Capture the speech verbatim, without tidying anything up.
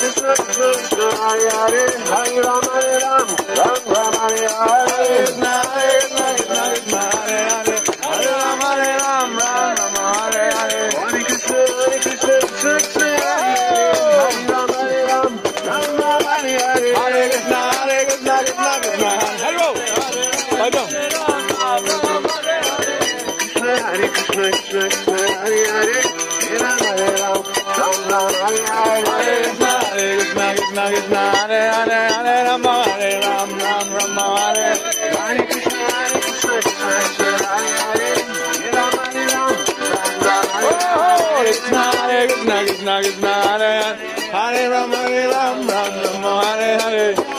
Krishna, Krishna Krishna, Hare Hare, Hare Ram, Hare Ram, Ram Ram, Hare Hare, Krishna, Hare Krishna, Krishna Krishna, Hare Hare, Hare Ram, Hare Ram, Ram Ram, Hare Hare, Hare Krishna, Hare Krishna, Krishna Krishna, Hare Hare, Hare Ram, Hare Ram, Ram Ram, Hare Hare, Hare Krishna, Hare Krishna, Krishna Krishna, Hare Hare, Hare Krishna, Krishna Krishna, Hare Hare, Hare Ram, Hare Ram, Ram Ram, Hare Hare, Hare Krishna, Hare Krishna, Krishna Krishna, Hare Hare, Hare Ram, Hare Ram, Ram Ram, Hare Hare Krishna, Hare Krishna, Krishna Krishna, Hare Hare, Hare Ram, Hare Ram, Ram Ram, Hare Hare, Krishna, Hare Krishna, Krishna Krishna, Hare Hare, Hare Ram, Hare Ram, Ram Ram, Hare Hare.